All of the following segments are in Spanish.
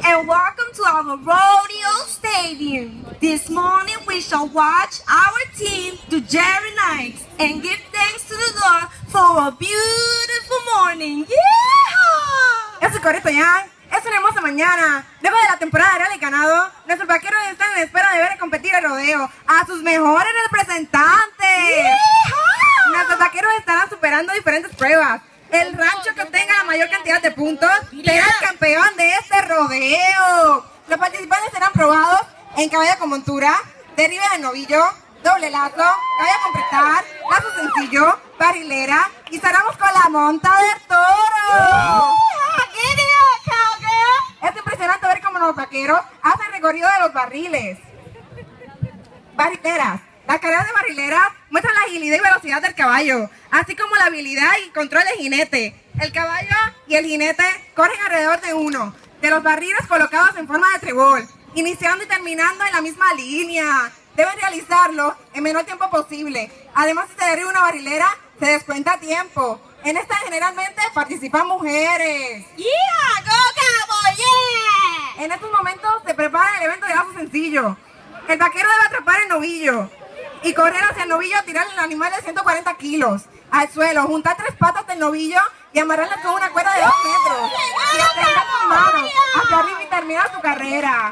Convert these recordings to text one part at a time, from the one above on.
and welcome to our rodeo stadium. This morning we shall watch our team do Jerry Nights and give thanks to the Lord for a beautiful morning. Yeah! Eso es correcto, Jan. Es una hermosa mañana. Luego de la temporada de rally ganado, nuestros vaqueros están en espera de ver competir el rodeo a sus mejores representantes. Yeah! Nuestros vaqueros estarán superando diferentes pruebas. El rancho que obtenga la mayor cantidad de puntos será el campeón de este rodeo. Los participantes serán probados en caballo con montura, derribe de novillo, doble lazo, caballo con prestar, lazo sencillo, barrilera y cerramos con la monta del toro. Es impresionante ver cómo los vaqueros hacen recorrido de los barriles. Barrileras. Las carreras de barrileras muestran la agilidad y velocidad del caballo, así como la habilidad y control del jinete. El caballo y el jinete corren alrededor de uno, de los barriles colocados en forma de trébol, iniciando y terminando en la misma línea. Deben realizarlo en menor tiempo posible. Además, si se derriba una barrilera, se descuenta tiempo. En esta generalmente participan mujeres. ¡Yeah! ¡Go Cowboy! ¡Yeah! En estos momentos se prepara el evento de lazo sencillo. El vaquero debe atrapar el novillo y correr hacia el novillo, tirar el animal de 140 kilos al suelo, juntar 3 patas del novillo y amarrarlas con una cuerda de 2 metros. Y extender sus manos hacia arriba y terminar su carrera.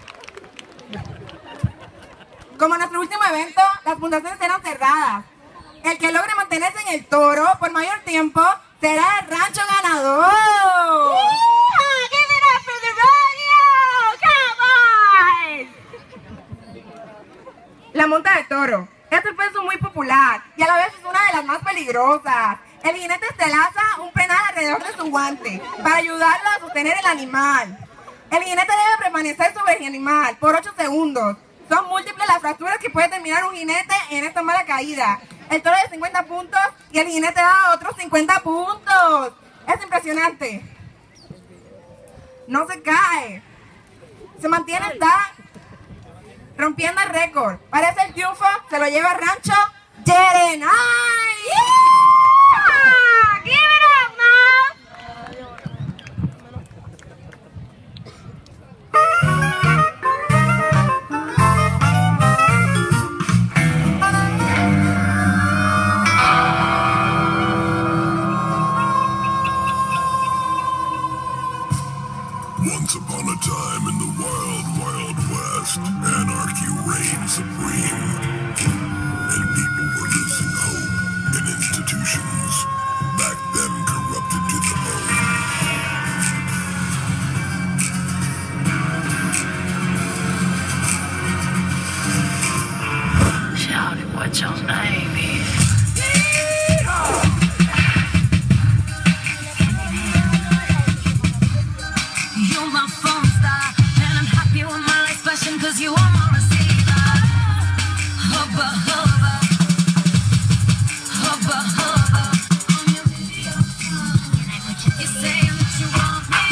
Como en nuestro último evento, las fundaciones serán cerradas. El que logre mantenerse en el toro por mayor tiempo será el rancho ganador. Yeah! ¡Give it up for the rodeo, Cowboys! La monta de toro. Este peso es muy popular y a la vez es una de las más peligrosas. El jinete se lanza un penal alrededor de su guante para ayudarlo a sostener el animal. El jinete debe permanecer sobre el animal por 8 segundos. Son múltiples las fracturas que puede terminar un jinete en esta mala caída. El toro de 50 puntos y el jinete da otros 50 puntos. Es impresionante. No se cae. Se mantiene, está rompiendo el récord. Parece el triunfo, se lo lleva el rancho Jerry Nights. Yeah! ¡Give it up, Once upon a time in the wild, wild west, anarchy reigned supreme, and people were losing hope in institutions, back then corrupted to the bone. Shout it, what your name is? You're my phone star, and I'm happy with my life passion, cause you are my receiver. Hubba, hubba, hubba, hubba. You say that you want me.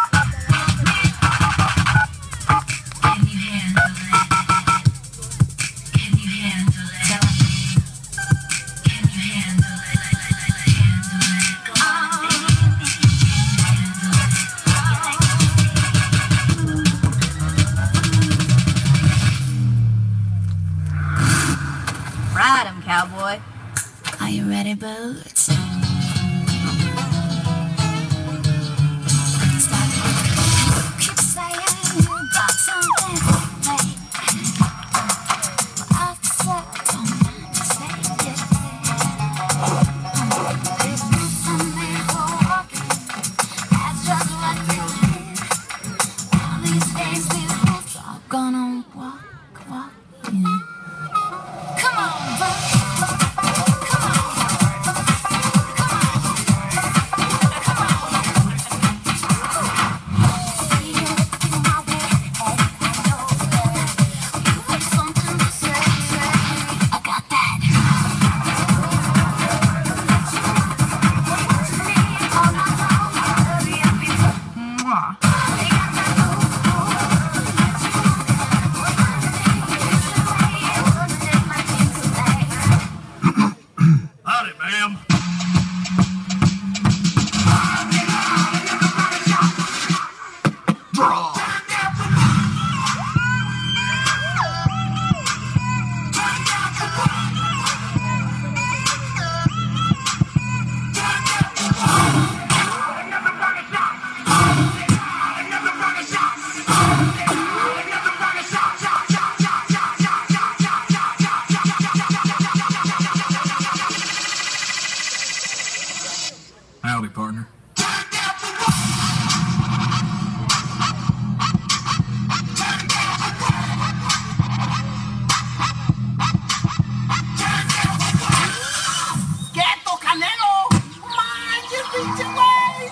Can you handle it? Can you handle it? Can you handle it? Handle it. Go on, baby. Handle it. Ride 'em, cowboy. Are you ready, Boots? Keep saying you got something to say. I said, don't mind to say it. There's nothing there for walking. That's just what you need. All these days we both are gonna walk in. Come on, bud. Come on. right, partner. ¡Quieto, Canelo! ¡Manches, pinche güey!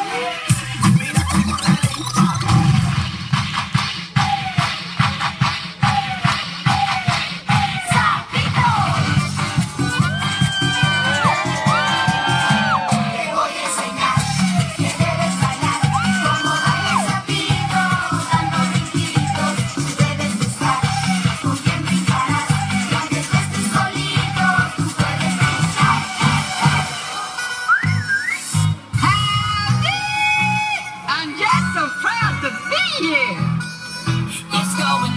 Te voy a enseñar que debes bailar como baila sapito, dando brinquitos. Tú debes buscar con quién brincarás, y aunque estés solito, tú puedes brincar. I'm just so proud to be here! It's going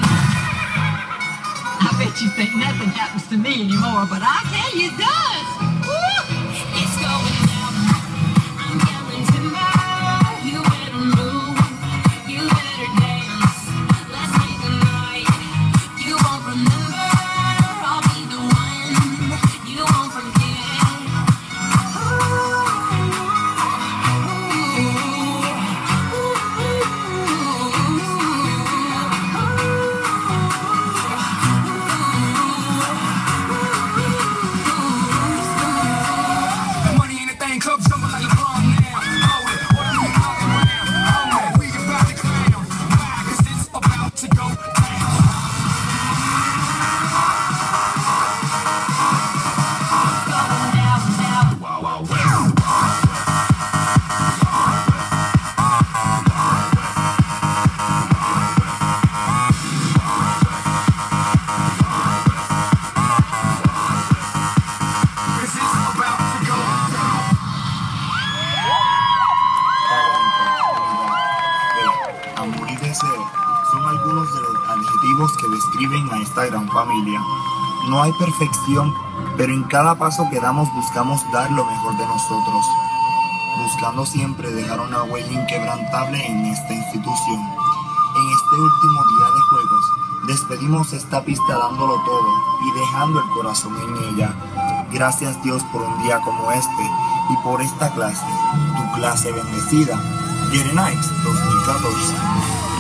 I bet you think nothing happens to me anymore, but I tell you it does! Woo! It's going down. I'm yelling timber. You better move. You better dance. Let's make a night. You won't remember. I'll be the one. You won't forget. Money ain't a thing, club jumping like LeBron now. Hold it, what I'm talking around. Hold it, we about to clown. Why? 'Cause it's about to go down. Wow, wow, wow. This is about to go down. Amor y deseo son algunos de los adjetivos que describen a esta gran familia. No hay perfección, pero en cada paso que damos buscamos dar lo mejor de nosotros, buscando siempre dejar una huella inquebrantable en esta institución. En este último día de juegos, despedimos esta pista dándolo todo y dejando el corazón en ella. Gracias Dios por un día como este y por esta clase, tu clase bendecida. Jerry Knights 2014.